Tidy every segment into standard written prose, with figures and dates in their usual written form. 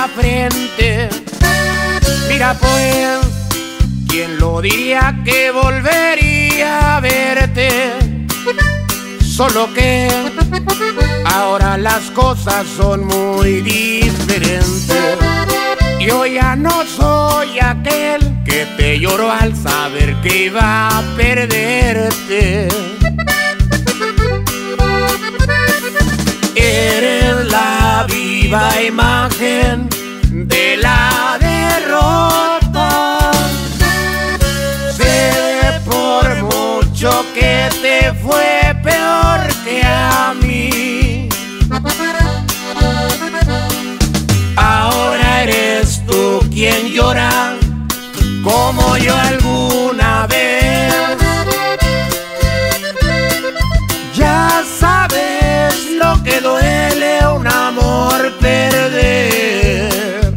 la frente. Mira pues, ¿quién lo diría que volvería a verte? Solo que ahora las cosas son muy diferentes. Yo ya no soy aquel que te lloró al saber que iba a perderte. Eres la viva imagen de la derrota. Sé por mucho que te fue peor que a mí. Ahora eres tú quien llora como yo alguna vez. Ya sabes lo que duele un amor perder.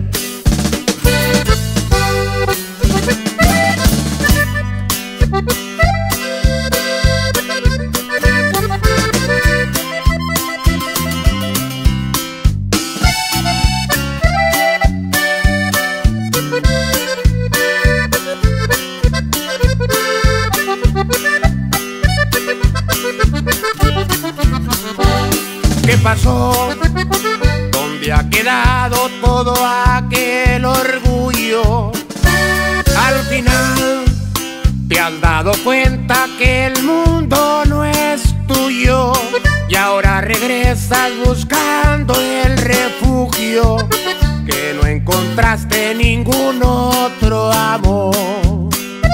¿Qué pasó? ¿Dónde ha quedado todo aquel orgullo? Al final te has dado cuenta que el mundo no es tuyo y ahora regresas buscando el refugio que no encontraste ningún otro amor.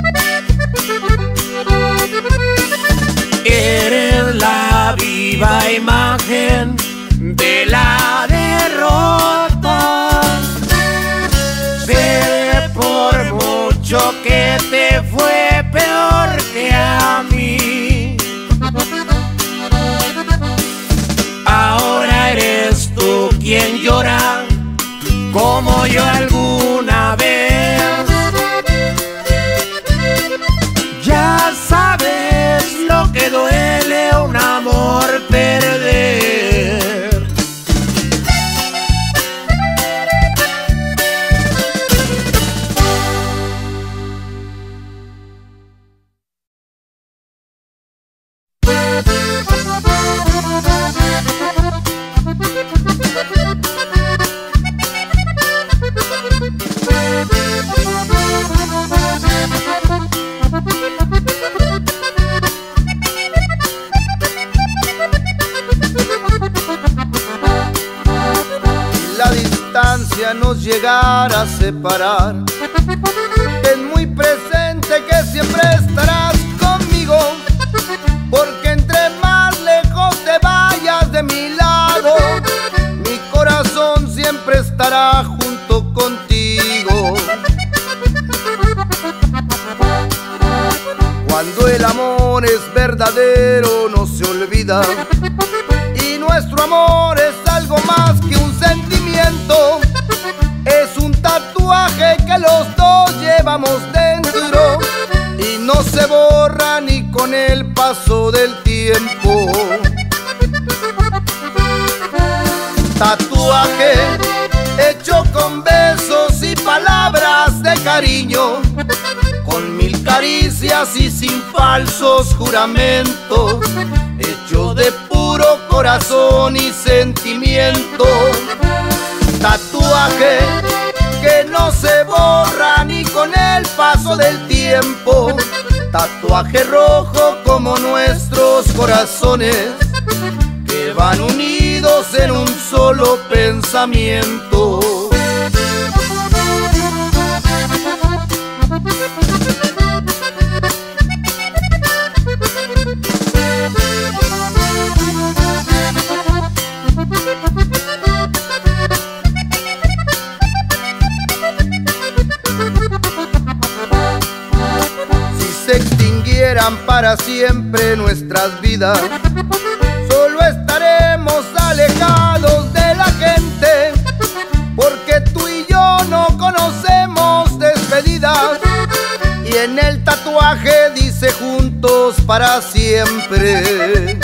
Eres la viva imagen de la derrota. Sé por mucho que te fue peor que a mí. Ahora eres tú quien llora como yo alguna vez. Ya sabes lo que duele un amor perder. Nos llegara a separar, ten muy presente que siempre estarás conmigo, porque entre más lejos te vayas de mi lado, mi corazón siempre estará junto contigo. Cuando el amor es verdadero no se olvida, y nuestro amor es algo más que un sentimiento. Es un tatuaje que los dos llevamos dentro y no se borra ni con el paso del tiempo. Tatuaje hecho con besos y palabras de cariño, con 1000 caricias y sin falsos juramentos, hecho de puro corazón y sentimiento. Tatuaje que no se borra ni con el paso del tiempo. Tatuaje rojo como nuestros corazones, que van unidos en un solo pensamiento. Para siempre nuestras vidas, solo estaremos alejados de la gente, porque tú y yo no conocemos despedidas, y en el tatuaje dice juntos para siempre.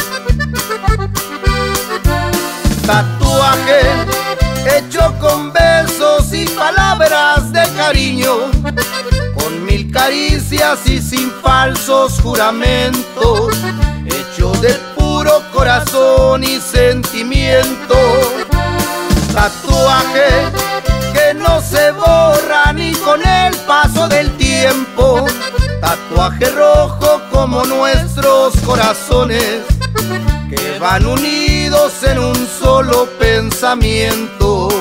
Tatuaje hecho con besos besos y palabras de cariño, con 1000 caricias y sin falsos juramentos, hechos de puro corazón y sentimiento. Tatuaje que no se borra ni con el paso del tiempo, tatuaje rojo como nuestros corazones, que van unidos en un solo pensamiento.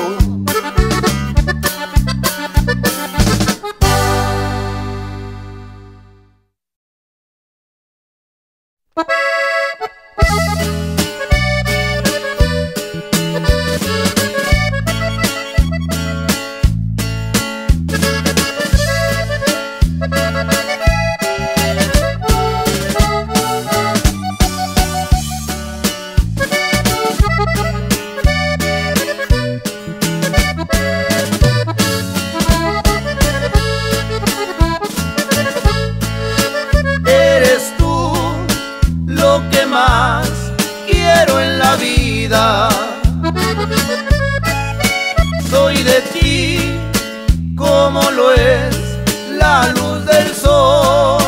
Soy de ti como lo es la luz del sol.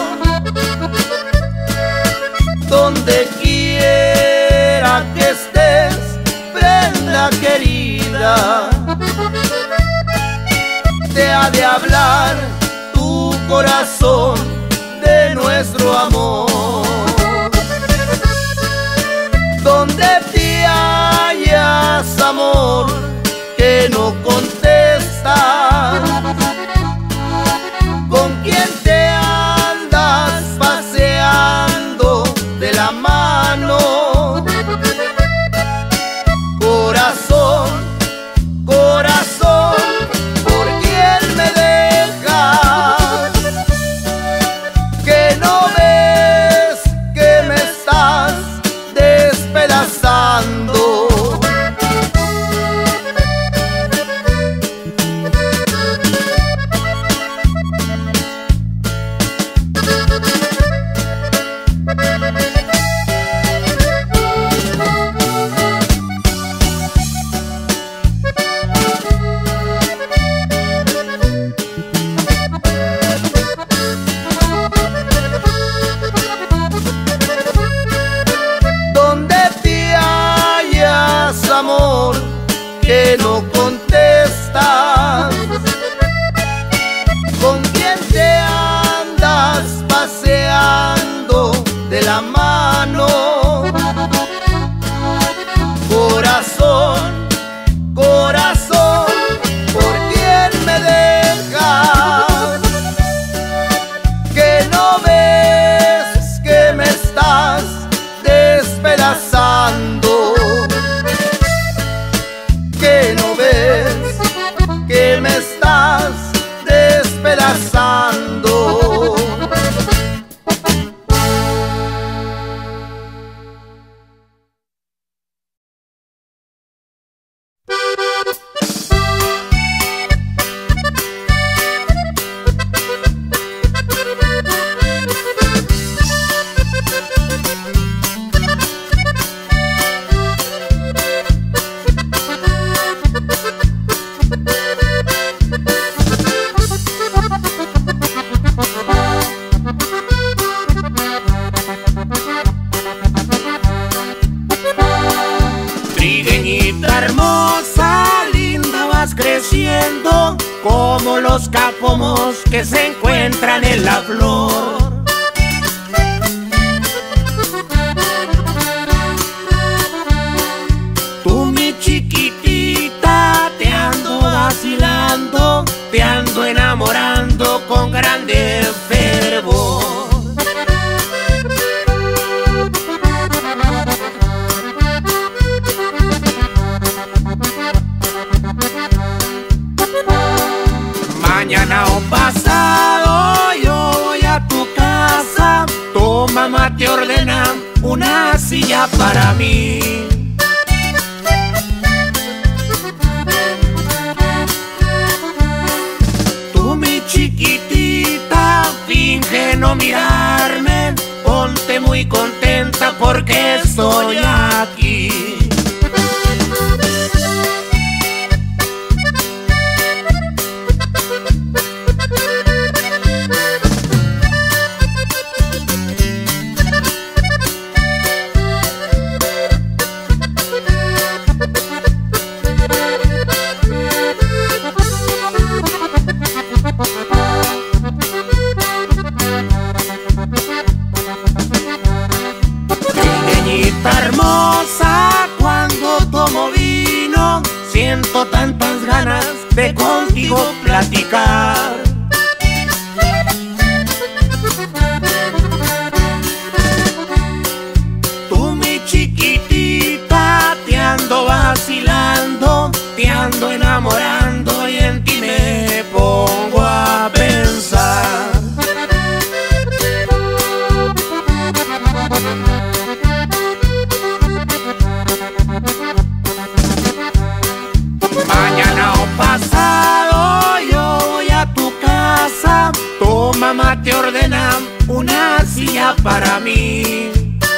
Donde quiera que estés, prenda querida, te ha de hablar tu corazón de nuestro amor. Donde te hallas, amor, que no contestas, con quien te andas paseando de la mano. Corazón, corazón, ¿por quién me dejas? Que no ves que me estás despedazando. Amor, que no contestas, con quien te andas paseando de la mano. Corazón, corazón, ¿por quién me dejas? Que no ves que me estás despedazando. Que no ves que me estás despedazando. Creciendo como los capomos que se encuentran en la flor. Tú, mi chiquitita, te ando vacilando, te ando enamorando con grande fervor. Mañana o pasado yo voy a tu casa, tu mamá te ordena una silla para mí. Tú, mi chiquitita, finge no mirarme, ponte muy contenta porque estoy aquí. contigo platicar. Tú, mi chiquitita, te ando vacilando, te ando enamorando y en ti me pongo a pensar. Mañana o pasado yo voy a tu casa, tu mamá te ordena una silla para mí.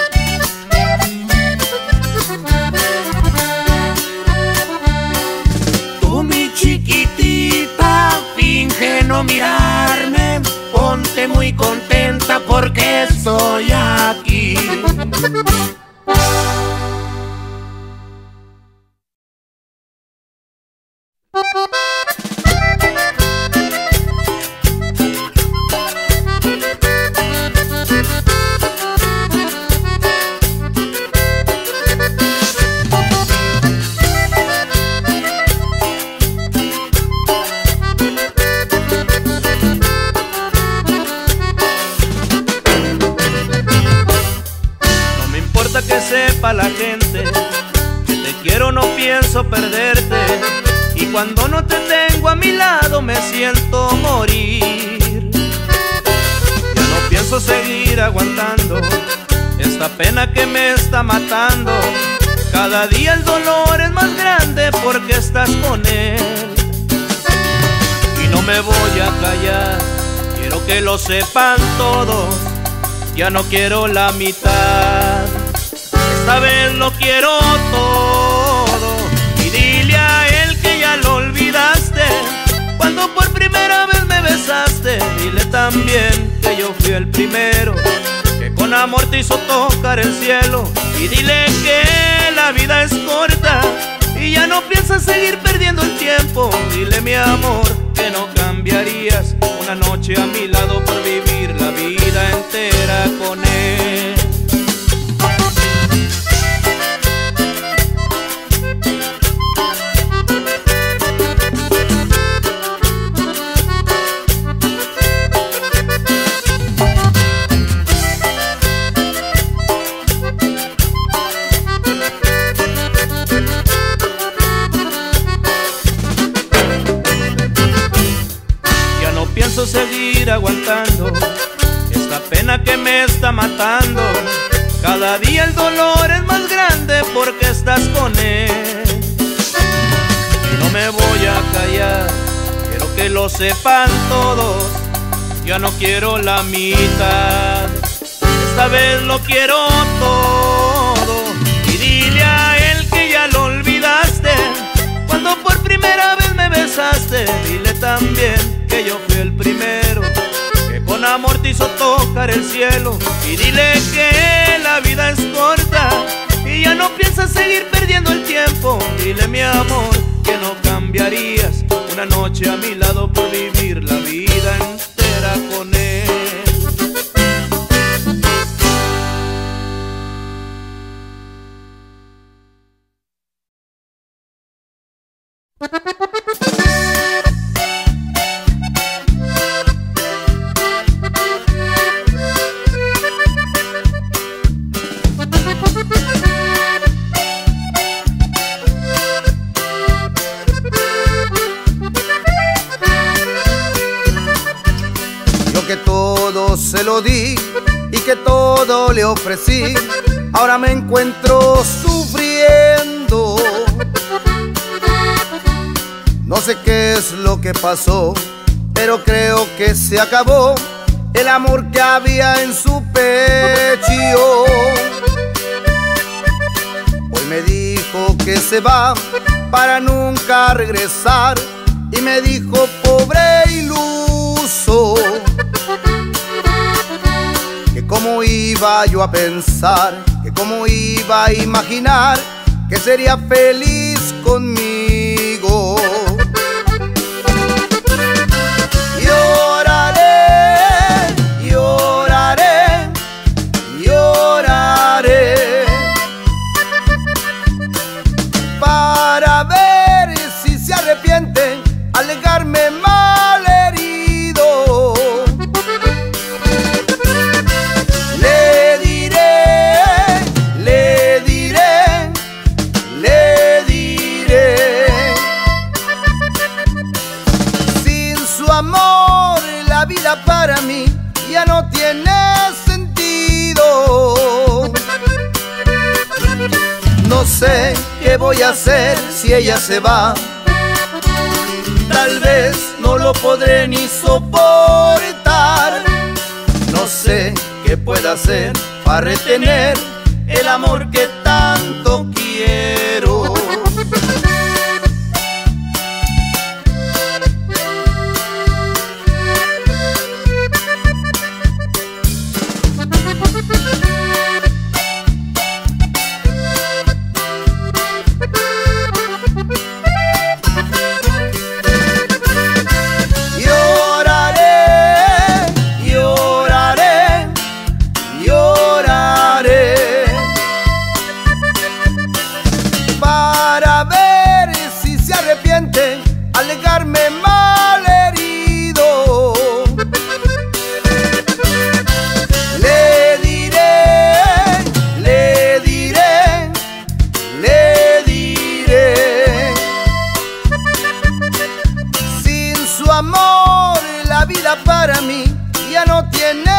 Tú, mi chiquitita, finge no mirarme, ponte muy contenta porque estoy aquí. Que sepa la gente que te quiero, no pienso perderte, y cuando no te tengo a mi lado me siento morir. Ya no pienso seguir aguantando esta pena que me está matando. Cada día el dolor es más grande porque estás con él, y no me voy a callar, quiero que lo sepan todos, ya no quiero la mitad. Esta vez lo quiero todo, y dile a él que ya lo olvidaste. Cuando por primera vez me besaste, dile también que yo fui el primero que con amor te hizo tocar el cielo. Y dile que la vida es corta y ya no piensas seguir perdiendo el tiempo. Dile, mi amor, que no cambiarías una noche a mi lado por vivir la vida entera con él. Seguir aguantando esta pena que me está matando. Cada día el dolor es más grande porque estás con él, y no me voy a callar, quiero que lo sepan todos, ya no quiero la mitad. Esta vez lo quiero todo, y dile a él que ya lo olvidaste. Cuando por primera vez me besaste, dile también que yo fui el primero que con amor te hizo tocar el cielo. Y dile que la vida es corta y ya no piensas seguir perdiendo el tiempo. Dile, mi amor, que no cambiarías una noche a mi lado por vivir la vida entera con él. Yo que todo se lo di y que todo le ofrecí, ahora me encuentro sufriendo. No sé qué es lo que pasó, pero creo que se acabó el amor que había en su pecho. Hoy me dijo que se va para nunca regresar, y me dijo, pobre iluso, que cómo iba yo a pensar, que cómo iba a imaginar que sería feliz conmigo. Lloraré, lloraré, lloraré para ver si se arrepiente al negarme dejarme mal herido. Le diré, le diré, le diré. Sin su amor la vida para mí ya no tiene sentido. No sé qué voy a hacer si ella se va. Tal vez no lo podré ni soportar. No sé qué puedo hacer para retener el amor que tanto quiero. Alegarme mal herido. Le diré, le diré, le diré. Sin su amor la vida para mí ya no tiene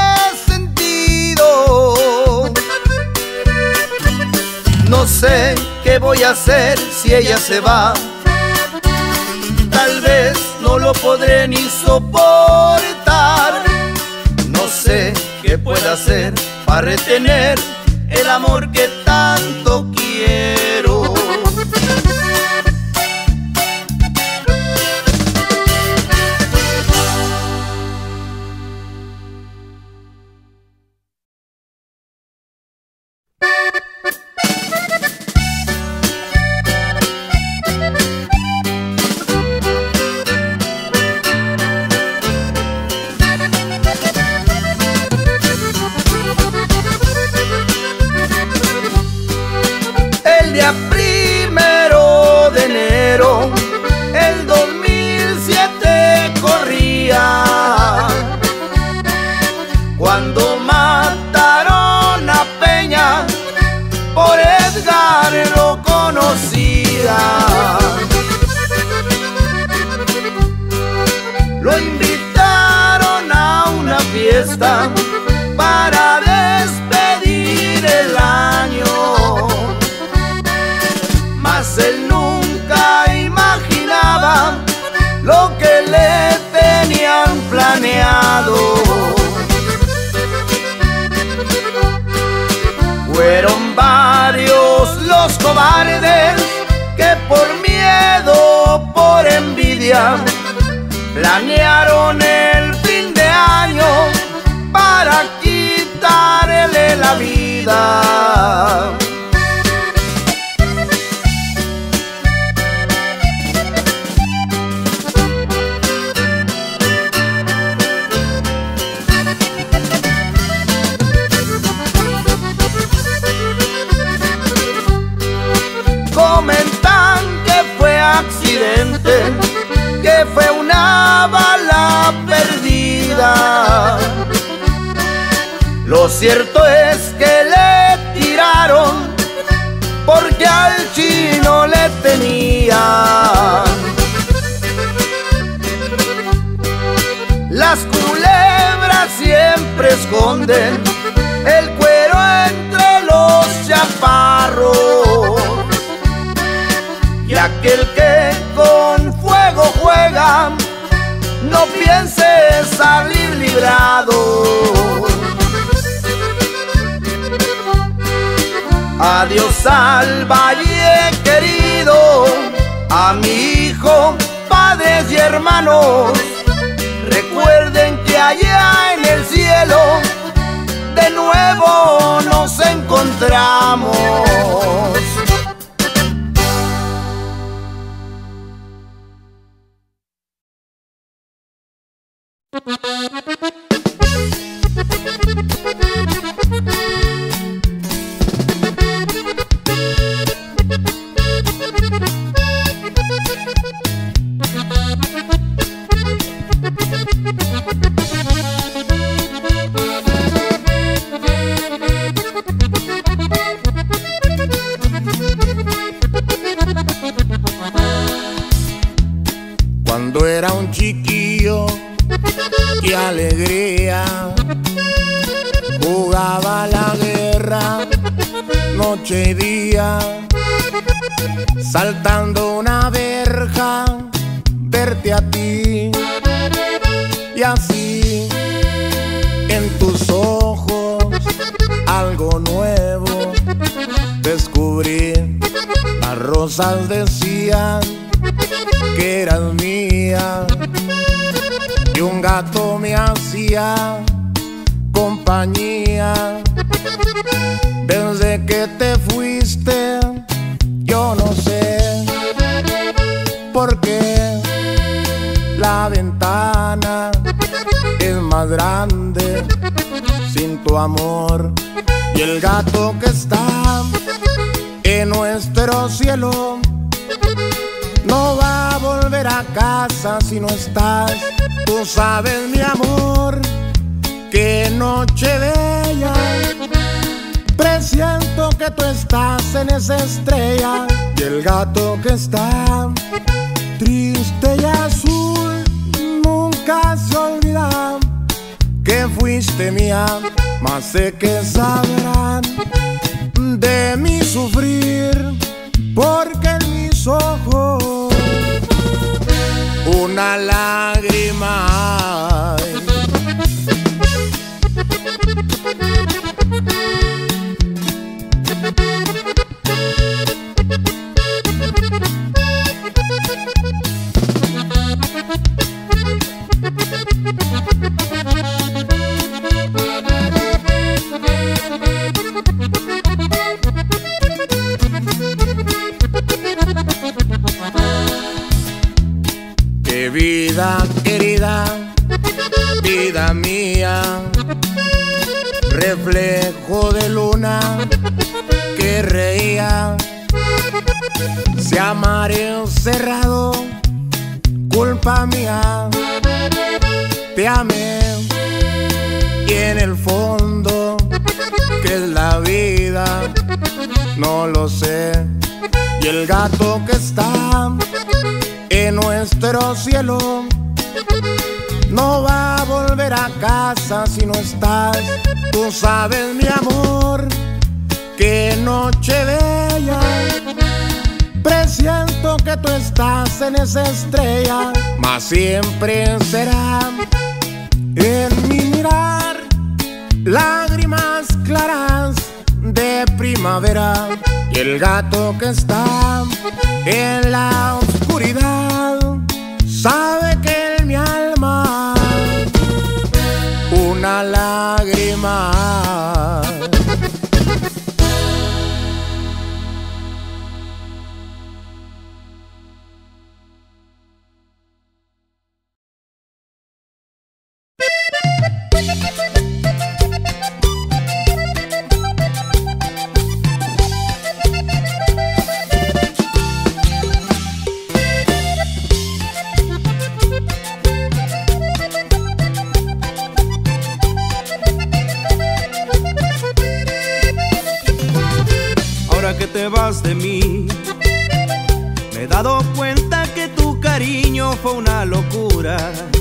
sentido. No sé qué voy a hacer si ella se va. Tal vez no lo podré ni soportar. No sé qué puedo hacer para retener el amor que tanto quiero. Primero de enero, el 2007 corría, cuando mataron a Peña, por Edgar lo conocía. Lo invitaron a una fiesta para despedir el año. Mas él nunca imaginaba lo que le tenían planeado. Fueron varios los cobardes que por miedo, por envidia, planearon el fin de año para quitarle la vida. Comentan que fue accidente, que fue una bala perdida. Lo cierto es que le tiraron porque al chino le tenía. Las culebras siempre esconden el cuero entre los chaparros. Y aquel que con fuego juega, no piense salir librado. Adiós al valle querido, a mi hijo, padres y hermanos. Recuerden que allá en el cielo de nuevo nos encontramos. Cuando era un chiquillo, qué alegría, jugaba la guerra noche y día, saltando una verja, verte a ti. Y así en tus ojos algo nuevo descubrí. Las rosas decían que eras mía y un gato me hacía compañía. Desde que te fuiste yo no sé por qué la ventana es más grande sin tu amor, y el gato que está en nuestro cielo no va a volver a casa si no estás. Tú sabes, mi amor, qué noche bella, presiento que tú estás en esa estrella, y el gato que está triste y azul nunca se olvida que fuiste mía. Mas sé que sabrán de mi sufrir, porque en mis ojos una lágrima hay. Qué vida querida, vida mía, reflejo de luna que reía. Se amaré cerrado, culpa mía. Te amé y en el fondo, ¿qué es la vida? No lo sé. Y el gato que está en nuestro cielo no va a volver a casa si no estás. Tú sabes, mi amor, qué noche bella, presiento que tú estás en esa estrella, mas siempre será en mi mirar lágrimas claras de primavera. Y el gato que está en la oscuridad sabe que en mi alma una lágrima. Que te vas de mí, me he dado cuenta que tu cariño fue una locura.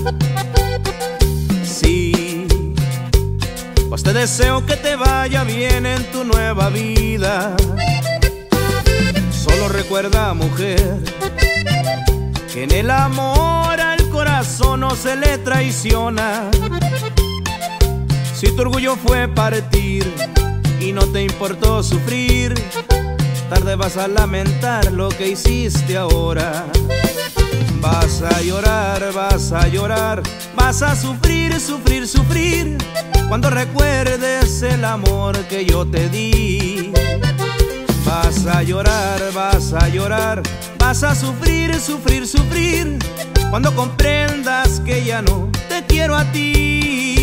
Sí, pues te deseo que te vaya bien en tu nueva vida. Solo recuerda, mujer, que en el amor al corazón no se le traiciona. Si tu orgullo fue partir y no te importó sufrir, tarde vas a lamentar lo que hiciste ahora. Vas a llorar, vas a llorar, vas a sufrir, sufrir, sufrir, cuando recuerdes el amor que yo te di. Vas a llorar, vas a llorar, vas a sufrir, sufrir, sufrir, cuando comprendas que ya no te quiero a ti.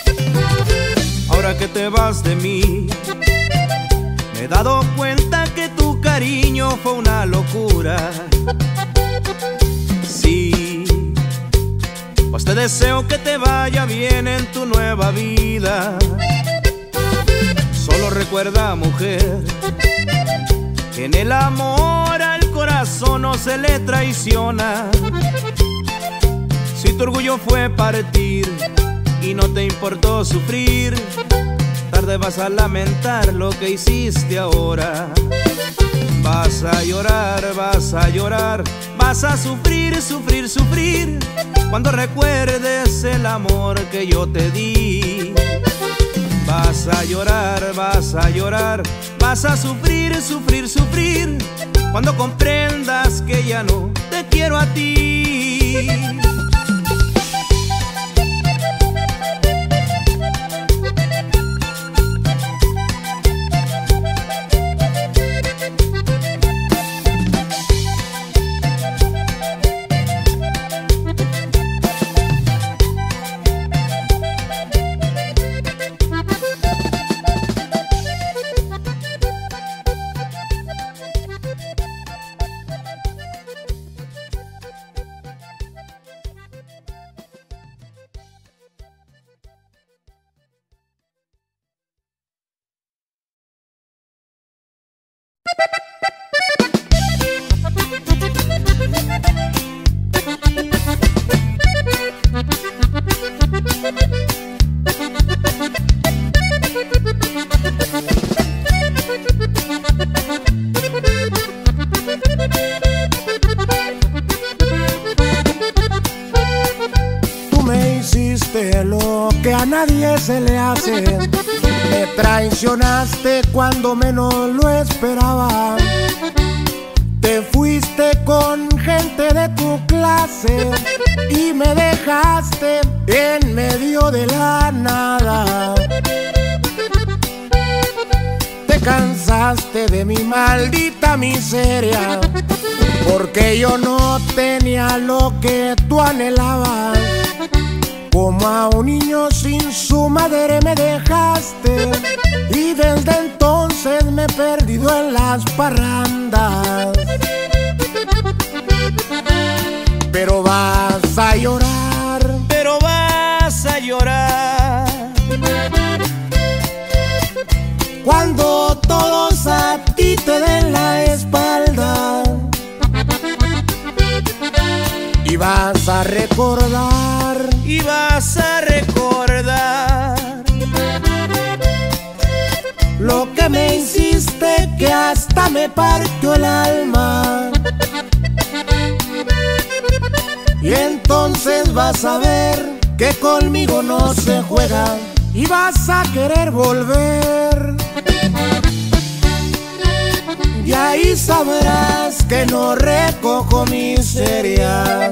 Que te vas de mí, me he dado cuenta que todo fue una locura. Sí, pues te deseo que te vaya bien en tu nueva vida. Solo recuerda, mujer, que en el amor al corazón no se le traiciona. Si tu orgullo fue partir y no te importó sufrir, tarde vas a lamentar lo que hiciste ahora. Vas a llorar, vas a llorar, vas a sufrir, sufrir, sufrir, cuando recuerdes el amor que yo te di. Vas a llorar, vas a llorar, vas a sufrir, sufrir, sufrir, cuando comprendas que ya no te quiero a ti. Tú me hiciste lo que a nadie se le hace. Me traicionaste cuando menos lo esperaba. Te fuiste con gente de tu clase y me dejaste en medio de la nada. Te cansaste de mi maldita miseria, porque yo no tenía lo que tú anhelabas. Como a un niño sin su madre me dejaste, y desde entonces me he perdido en las parrandas. Pero vas a llorar, pero vas a llorar, cuando todos a ti te den la espalda. Y vas a recordar, y vas a recordar lo que me hiciste, que hasta me partió el alma. Y entonces vas a ver que conmigo no se juega, y vas a querer volver. Y ahí sabrás que no recojo miserias.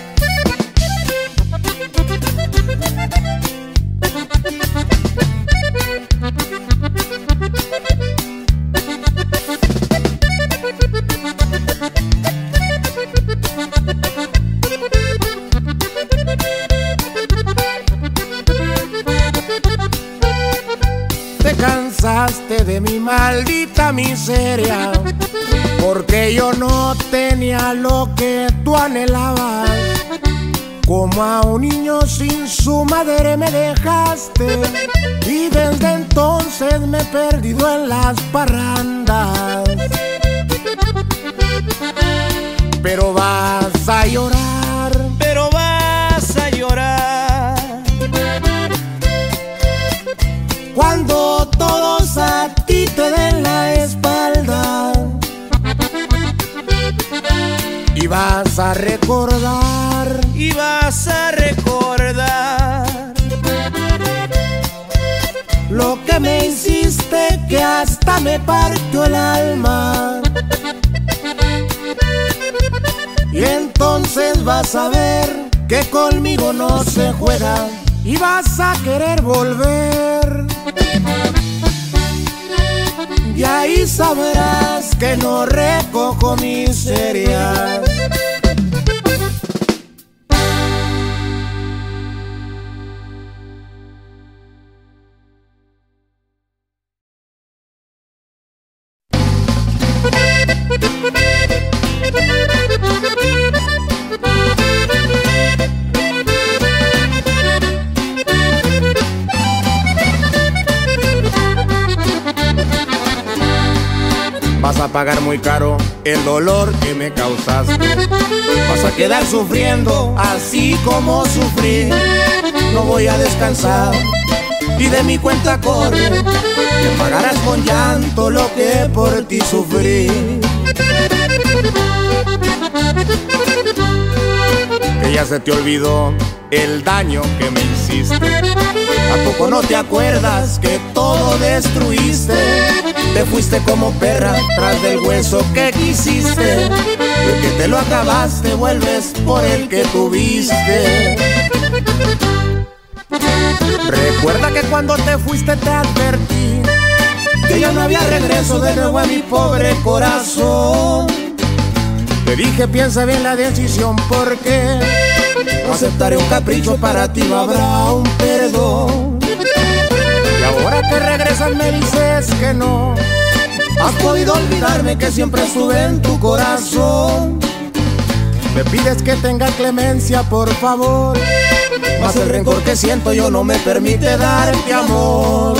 Te cansaste de mi maldita miseria, porque yo no tenía lo que tú anhelabas. Como a un niño sin su madre me dejaste, y desde entonces me he perdido en las parrandas. Pero vas a llorar, pero vas a llorar, cuando todos a ti te den la espalda. Y vas a recordar, y vas a recordar lo que me hiciste, que hasta me partió el alma. Y entonces vas a ver que conmigo no se juega, y vas a querer volver. Y ahí sabrás que no recojo miserias. pagar muy caro el dolor que me causaste. Vas a quedar sufriendo así como sufrí. No voy a descansar y de mi cuenta corre que pagarás con llanto lo que por ti sufrí. Que ya se te olvidó el daño que me hiciste. ¿A poco no te acuerdas que todo destruiste? Te fuiste como perra tras del hueso que quisiste. El que te lo acabaste, vuelves por el que tuviste. Recuerda que cuando te fuiste te advertí que ya no había regreso de nuevo a mi pobre corazón. Te dije piensa bien la decisión porque no aceptaré un capricho, para ti no habrá un perdón. Y ahora que regresas me dices que no has podido olvidarme, que siempre estuve en tu corazón. Me pides que tenga clemencia, por favor, mas el rencor que siento yo no me permite darte amor.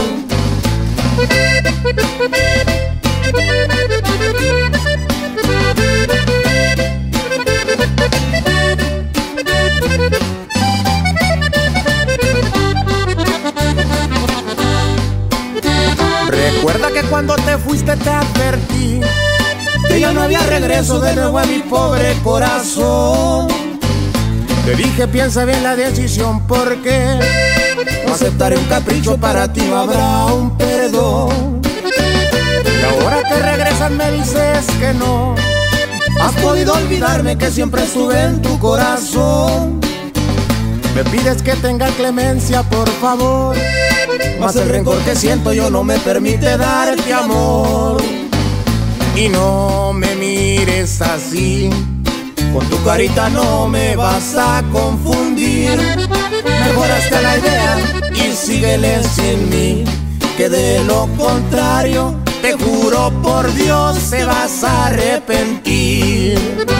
Recuerda que cuando te fuiste te advertí que ya no había regreso de nuevo a mi pobre corazón. Te dije piensa bien la decisión porque no aceptaré un capricho, para ti no habrá un perdón. Y ahora que regresas me dices que no has podido olvidarme, que siempre estuve en tu corazón. Me pides que tenga clemencia, por favor, mas el rencor que siento yo no me permite darte amor. Y no me mires así, con tu carita no me vas a confundir. Mejoraste la idea y síguele sin mí, que de lo contrario te juro por Dios te vas a arrepentir.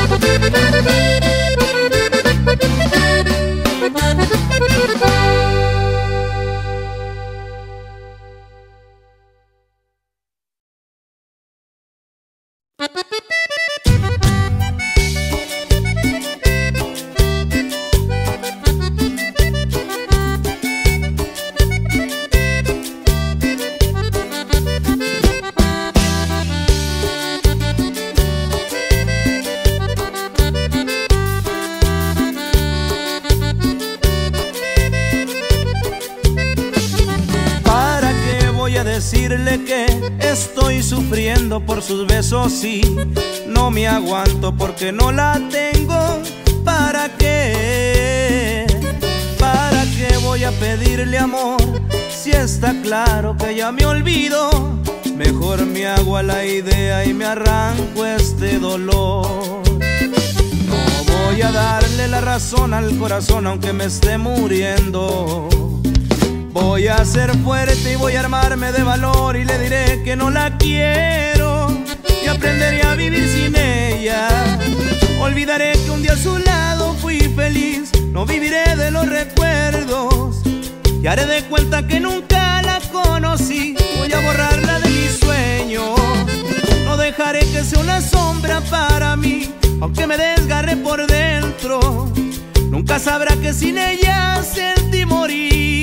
Decirle que estoy sufriendo por sus besos y no me aguanto porque no la tengo. ¿Para qué? ¿Para qué voy a pedirle amor si está claro que ya me olvido? Mejor me hago a la idea y me arranco este dolor. No voy a darle la razón al corazón aunque me esté muriendo. Voy a ser fuerte y voy a armarme de valor y le diré que no la quiero y aprenderé a vivir sin ella. Olvidaré que un día a su lado fui feliz, no viviré de los recuerdos y haré de cuenta que nunca la conocí. Voy a borrarla de mis sueños, no dejaré que sea una sombra para mí, aunque me desgarre por dentro. Nunca sabrá que sin ella sentí morir.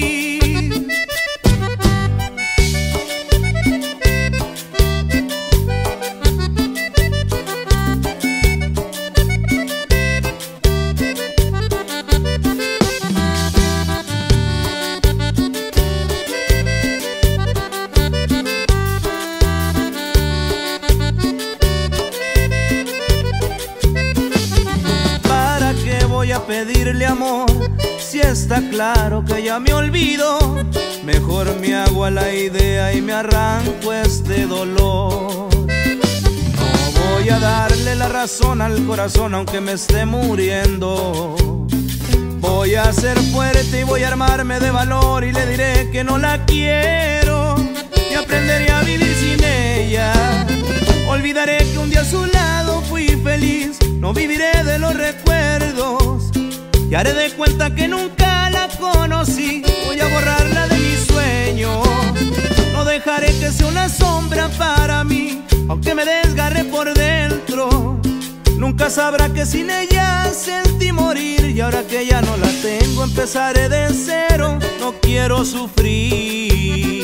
Pedirle amor si está claro que ya me olvido. Mejor me hago a la idea y me arranco este dolor. No voy a darle la razón al corazón aunque me esté muriendo. Voy a ser fuerte y voy a armarme de valor y le diré que no la quiero y aprenderé a vivir sin ella. Olvidaré que un día a su lado fui feliz, no viviré de los recuerdos y haré de cuenta que nunca la conocí. Voy a borrarla de mis sueños, no dejaré que sea una sombra para mí, aunque me desgarre por dentro, nunca sabrá que sin ella sentí morir. Y ahora que ya no la tengo empezaré de cero, no quiero sufrir.